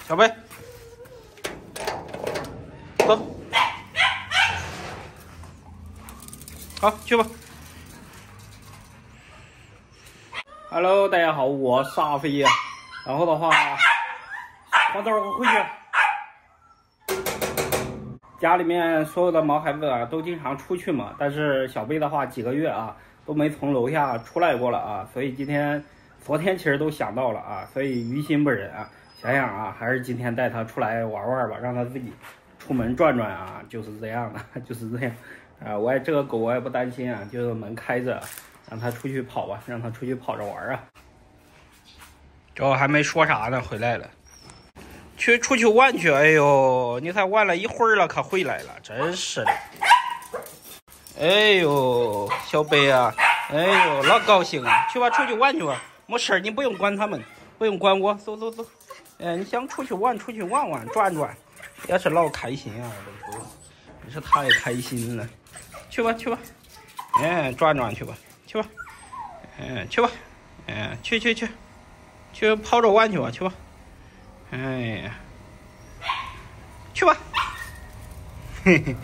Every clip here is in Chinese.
小贝，走，好，去吧。Hello， 大家好，我是阿飞呀。然后的话，黄豆我回去。家里面所有的毛孩子啊，都经常出去嘛，但是小贝的话，几个月啊都没从楼下出来过了啊，所以昨天其实都想到了啊，所以于心不忍啊，想想啊，还是今天带他出来玩玩吧，让他自己出门转转啊，就是这样的，就是这样。这个狗我也不担心啊，就是门开着，让它出去跑吧，让它出去跑着玩啊。这我还没说啥呢，回来了。出去玩去，哎呦，你才玩了一会儿了，可回来了，真是的。哎呦，小贝啊，哎呦，老高兴啊，去吧，出去玩去吧，没事，你不用管他们，不用管我，走。你想出去玩，出去玩玩，转转，也是老开心啊，这个狗，真是太开心了。去吧，转转去吧，去吧，去吧，去跑着玩去吧，去吧。哎呀，去吧，嘿嘿，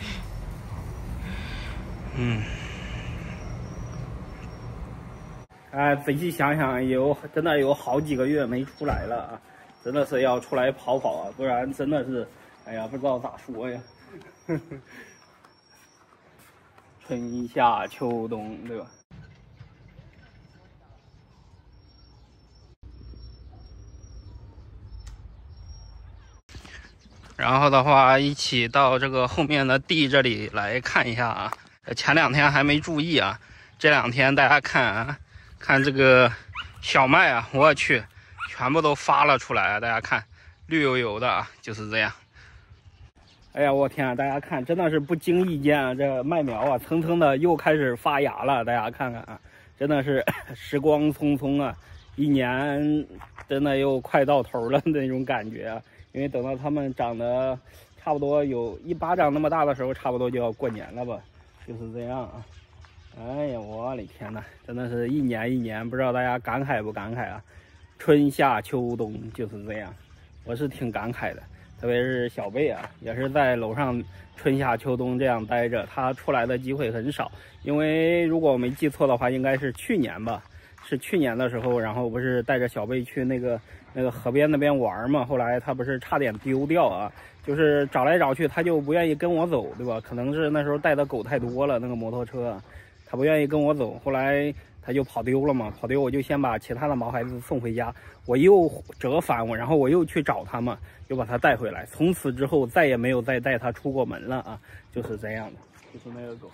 仔细想想，真的有好几个月没出来了啊，真的是要出来跑跑啊，不然真的是，哎呀，不知道咋说呀。春夏秋冬，对吧？然后的话，一起到这个后面的地这里来看一下啊。前2天还没注意啊，这2天大家看啊，看这个小麦啊，我去，全部都发了出来啊！大家看，绿油油的啊，就是这样。哎呀，我天啊！大家看，真的是不经意间啊，这麦苗啊，蹭蹭的又开始发芽了。大家看看啊，真的是时光匆匆啊，一年真的又快到头了那种感觉啊。因为等到它们长得差不多有1巴掌那么大的时候，差不多就要过年了吧，就是这样啊。哎呀，我的天呐，真的是一年一年，不知道大家感慨不感慨啊？春夏秋冬就是这样，我是挺感慨的。特别是小贝啊，也是在楼上春夏秋冬这样待着，他出来的机会很少。因为如果我没记错的话，应该是去年吧，是去年的时候，然后不是带着小贝去那个河边那边玩嘛，后来他不是差点丢掉啊，就是找来找去他就不愿意跟我走，对吧？可能是那时候带的狗太多了，那个摩托车他不愿意跟我走，后来他就跑丢了嘛，跑丢我就先把其他的毛孩子送回家，我又折返然后我又去找他嘛，又把他带回来，从此之后再也没有再带他出过门了啊，就是这样的，就是那个狗，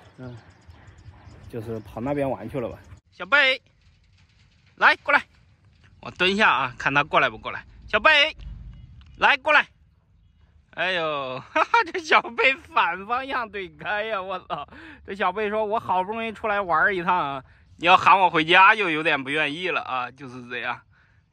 就是跑那边玩去了吧。小贝，来过来，我蹲下啊，看他过来不过来。小贝，来过来。哎呦，哈哈，这小贝反方向对开呀！我操，这小贝说：“我好不容易出来玩一趟啊，你要喊我回家，就有点不愿意了啊。”就是这样，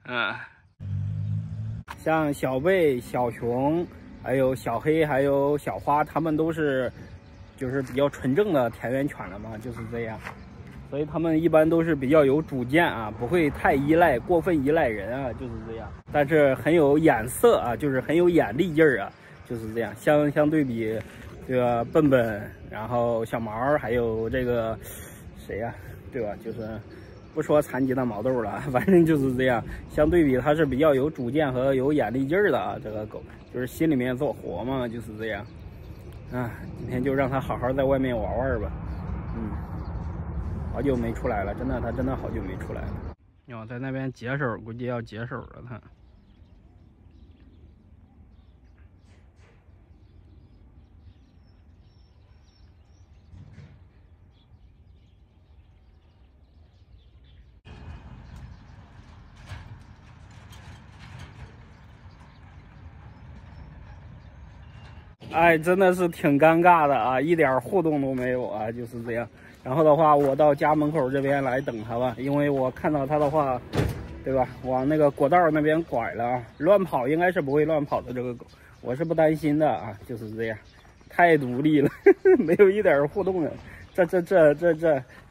像小贝、小熊，还有小黑，还有小花，他们都是就是比较纯正的田园犬了嘛，就是这样。所以他们一般都是比较有主见啊，不会太过分依赖人啊，就是这样。但是很有眼色啊，就是很有眼力劲儿啊，就是这样。相对比这个笨笨，然后小毛，还有这个谁呀，对吧？就是不说残疾的毛豆了，反正就是这样。相对比它是比较有主见和有眼力劲儿的啊，这个狗就是心里面做活嘛，就是这样。今天就让它好好在外面玩玩吧。好久没出来了，他真的好久没出来了。要在那边解手，估计要解手了他。哎，真的是挺尴尬的啊，一点互动都没有啊，就是这样。然后的话，我到家门口这边来等他吧，因为我看到他的话，对吧，往那个国道那边拐了啊，乱跑应该是不会乱跑的这个狗，我是不担心的啊，就是这样，太独立了，没有一点互动了，这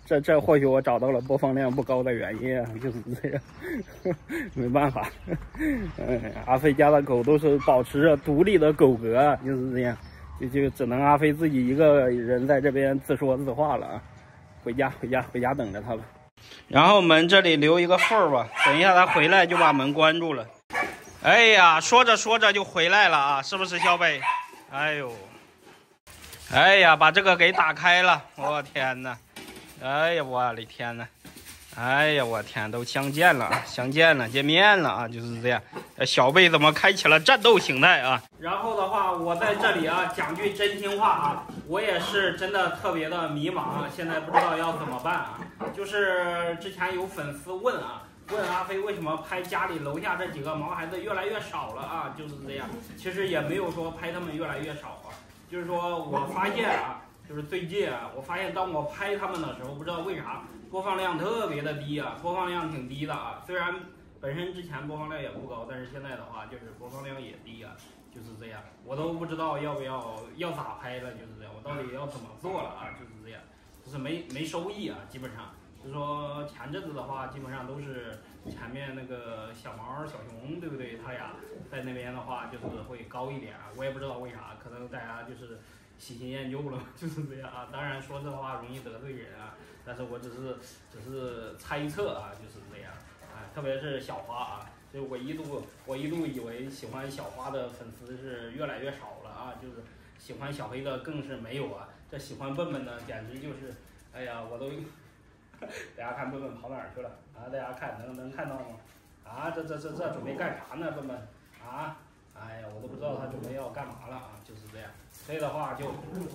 这或许我找到了播放量不高的原因啊，就是这样，没办法。阿飞家的狗都是保持着独立的狗格，就是这样，就只能阿飞自己一个人在这边自说自话了啊。回家等着他吧。然后门这里留一个缝儿吧，等一下他回来就把门关住了。哎呀，说着说着就回来了啊，是不是小北？哎呦，哎呀，把这个给打开了，我天哪！哎呀，我的天哪！哎呀，我天，都相见了，见面了啊，就是这样。小贝怎么开启了战斗形态啊？然后的话，我在这里啊讲句真心话啊，我也是真的特别的迷茫啊，现在不知道要怎么办啊。就是之前有粉丝问阿飞为什么拍家里楼下这几个毛孩子越来越少了啊？就是这样，其实也没有说拍他们越来越少啊，就是说我发现啊。就是最近啊，我发现当我拍他们的时候，不知道为啥播放量特别的低啊，播放量挺低的啊。虽然本身之前播放量也不高，但是现在的话就是播放量也低啊，就是这样。我都不知道要咋拍了，就是这样。我到底要怎么做了啊？就是这样，就是没收益啊，基本上。就是说前阵子的话，基本上都是前面那个小毛小熊，对不对？他俩在那边的话就是会高一点啊，我也不知道为啥，可能大家就是喜新厌旧了，就是这样啊。当然说这话容易得罪人啊，但是我只是猜测啊，就是这样啊。特别是小花啊，所以我一度以为喜欢小花的粉丝是越来越少了啊，就是喜欢小黑的更是没有啊。这喜欢笨笨的简直就是，哎呀，我都。大家看笨笨跑哪儿去了啊？大家看能看到吗？啊，这准备干啥呢？笨笨啊！哎呀，我都不知道他准备要干嘛了啊！就是这样，所以的话就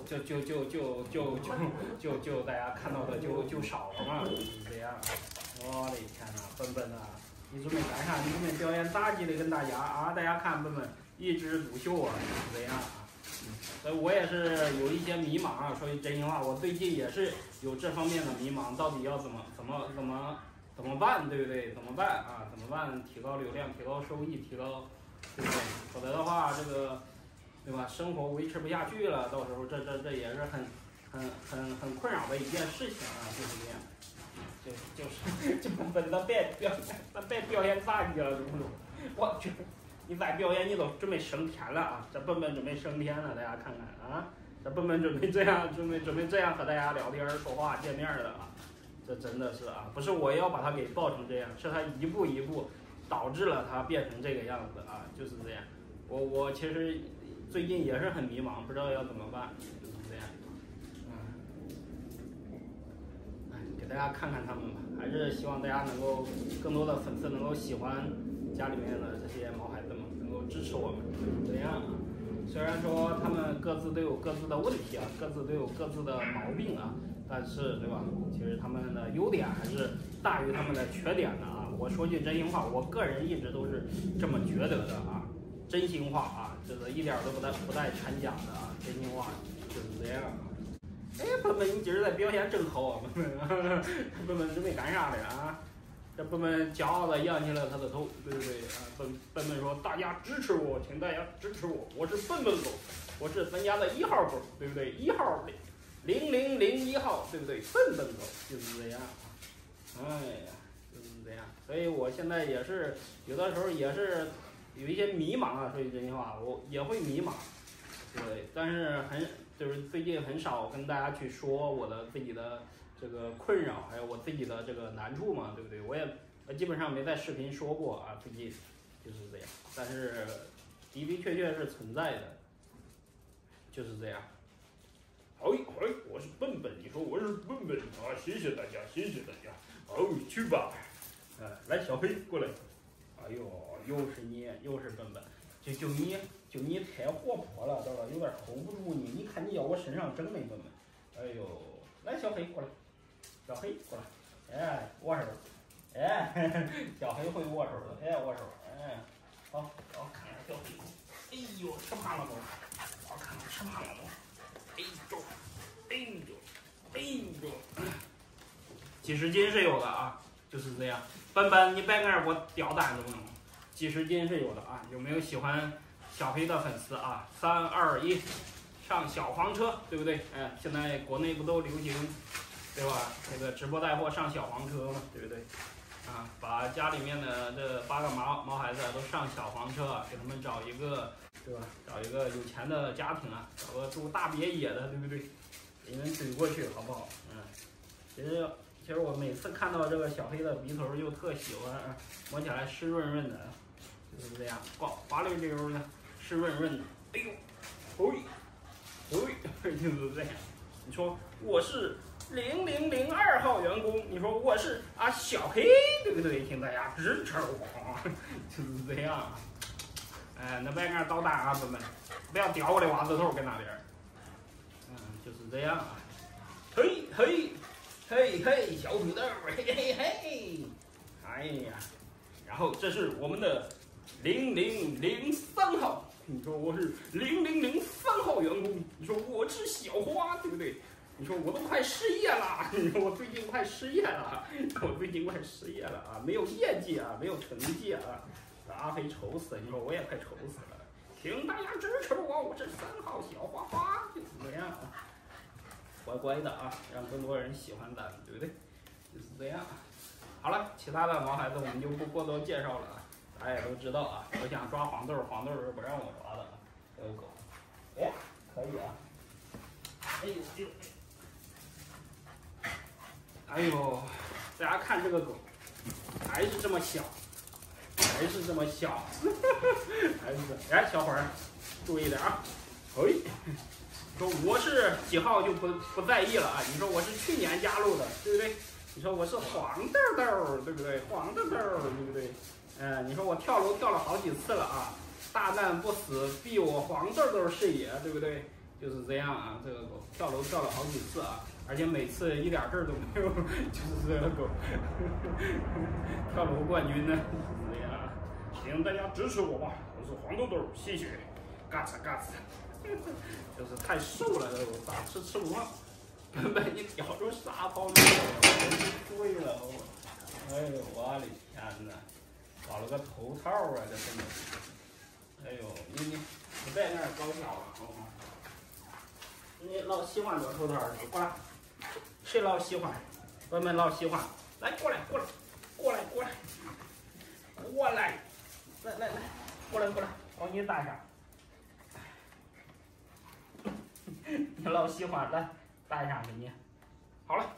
大家看到的就少了嘛，就是这样。我的天哪，笨笨啊！你准备干啥？你准备表演杂技的跟大家啊？大家看笨笨一枝独秀啊，就是这样啊。所以我也是有一些迷茫啊，说句真心话，我最近也是有这方面的迷茫，到底要怎么办，对不对？怎么办啊？怎么办？提高流量，提高收益，对不对？否则的话，这个，对吧？生活维持不下去了，到时候这也是很困扰的一件事情啊，就是这样。就本的别表演杂技了，懂不懂？我去。你再表演，你都准备升天了啊！这笨笨准备升天了，大家看看啊！这笨笨准备这样和大家聊天、说话、见面的啊！这真的是啊，不是我要把他给抱成这样，是他一步一步导致了他变成这个样子啊！就是这样。我其实最近也是很迷茫，不知道要怎么办，就是这样。给大家看看他们吧，还是希望大家能够更多的粉丝能够喜欢家里面的这些毛孩子们，能够支持我们，这样啊。虽然说他们各自都有各自的问题啊，各自都有各自的毛病啊，但是对吧？其实他们的优点还是大于他们的缺点的啊。我说句真心话，我个人一直都是这么觉得的啊，真心话啊，这个一点都不带掺假的啊，真心话就是这样啊。哎，笨笨，你今儿在表现真好啊！笨笨准备干啥的啊？这笨笨骄傲的扬起了他的头，对不对啊？笨笨说：“大家支持我，请大家支持我，我是笨笨狗，我是咱家的1号狗，对不对？1号0001号，对不对？笨笨狗就是这样啊！哎呀，就是这样。所以我现在也是有的时候也是有一些迷茫啊，说句真心话，我也会迷茫，对，但是就是最近很少跟大家去说我的自己的这个困扰，还有我自己的这个难处嘛，对不对？我也基本上没在视频说过啊，最近就是这样，但是的确是存在的，就是这样。好，我是笨笨，你说我是笨笨啊，谢谢大家，好，去吧，来小黑过来，哎呦，又是你，又是笨笨。就你太活泼了，知道吧？有点 hold 不住你。你看你要我身上整没笨笨？哎呦，来小黑过来，小黑过来，哎，握手，哎，小黑会握手的，哎，握手，哎，好，看看小黑，哎呦，吃胖了都，好看看吃胖了都，哎呦，几十斤是有的啊，就是这样。笨笨，你别搁那儿给我吊单子不能？几十斤是有的啊，有没有喜欢小黑的粉丝啊？3、2、1，上小黄车，对不对？哎，现在国内不都流行对吧？这个直播带货上小黄车嘛，对不对？啊，把家里面的这8个毛孩子都上小黄车，给他们找一个，对吧？找一个有钱的家庭啊，找个住大别野的，对不对？给你们怼过去，好不好？其实我每次看到这个小黑的鼻头就特喜欢，摸起来湿润润的，就是这样，滑溜溜的，湿润润的。哎呦，就是这样。你说我是0002号员工，你说我是小黑，对不对？请大家支持我，就是这样。哎，那外面捣蛋啊，朋友们，不要叼我的袜子头跟那边。就是这样啊。嘿，小土豆，嘿，哎呀，然后这是我们的0003号。你说我是0003号员工，你说我是小花，对不对？你说我都快失业了，你说我最近快失业了啊，没有业绩啊，没有成绩啊，阿飞愁死了，你说我也快愁死了，请大家支持我是3号小花花，就怎么样啊？乖乖的啊，让更多人喜欢咱们，对不对？就是这样。好了，其他的毛孩子我们就不过多介绍了啊。大家也都知道啊，我想抓黄豆，黄豆是不让我抓的。这个狗，哎，可以啊。哎呦，大家看这个狗，还是这么小，还是这么小，哎，小伙儿，注意点啊。说我是几号就不在意了啊。你说我是去年加入的，对不对？你说我是黄豆豆，对不对？黄豆豆，对不对？你说我跳楼跳了好几次了啊，大难不死必有黄豆豆是也，对不对？就是这样啊，这个狗跳楼跳了好几次啊，而且每次一点事儿都没有，就是这个狗跳楼冠军呢，就是这样。请大家支持我吧，我是黄豆豆，谢谢，嘎吱嘎吱。就是太瘦了，这狗咋吃不胖，根本一咬住沙包里，真醉了。哎呦，我的天哪！搞了个头套啊，这真的是！哎呦，你在那儿高挑了，你老喜欢做头套的，过来，谁老喜欢？我们老喜欢，来过来，来，我给你戴上。你老喜欢，来戴上给你。好了。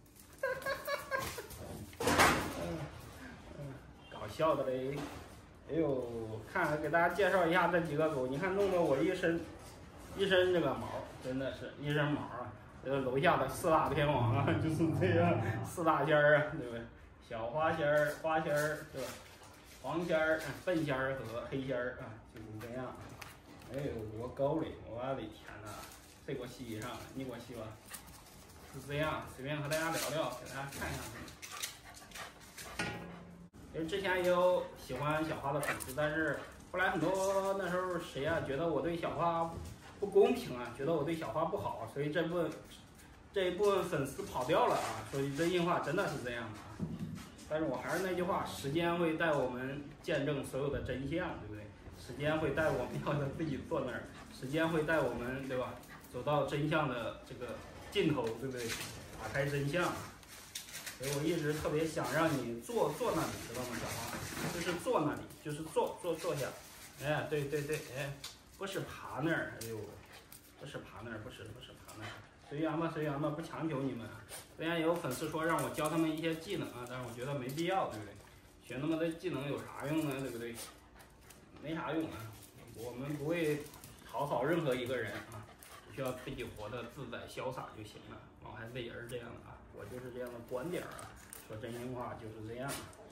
搞笑的嘞！哎呦，给大家介绍一下这几个狗，你看弄得我一身这个毛，真的是一身毛啊！楼下的4大天王啊，就是这样，4大仙儿啊，对不对？小花仙儿、花仙儿，对吧？黄仙儿、笨仙儿和黑仙儿啊，就是这样。哎呦，多高嘞！我的天哪，这给我吸上了，你给我吸吧。是这样，随便和大家聊聊，给大家看一下。其实之前也有喜欢小花的粉丝，但是后来很多那时候谁啊觉得我对小花不公平啊，觉得我对小花不好，所以这一部分粉丝跑掉了啊。说句真心话，真的是这样的啊。但是我还是那句话，时间会带我们见证所有的真相，对不对？时间会带我们要的自己坐那儿，时间会带我们，对吧？走到真相的这个尽头，对不对？打开真相。所以我一直特别想让你坐那里，知道吗，小花？就是坐那里，就是坐下。哎，对，哎，不是爬那儿，哎呦，不是爬那儿，不是爬那儿。随缘吧，不强求你们。虽然也有粉丝说让我教他们一些技能啊，但是我觉得没必要，对不对？学那么多技能有啥用呢？对不对？没啥用啊。我们不会讨好任何一个人啊，只需要自己活得自在潇洒就行了。毛孩子也是这样的啊，我就是这样的观点啊。说真心话就是这样。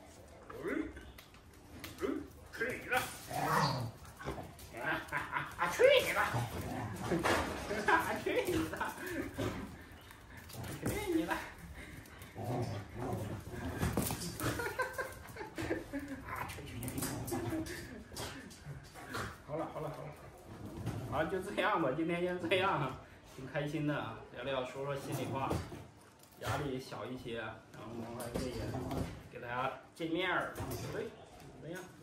吃你了！去你了！去你了！去你了！好了，好，就这样吧，今天先这样啊，挺开心的啊，聊说心里话，压力小一些，然后毛孩子也给大家见面儿，对，就这样。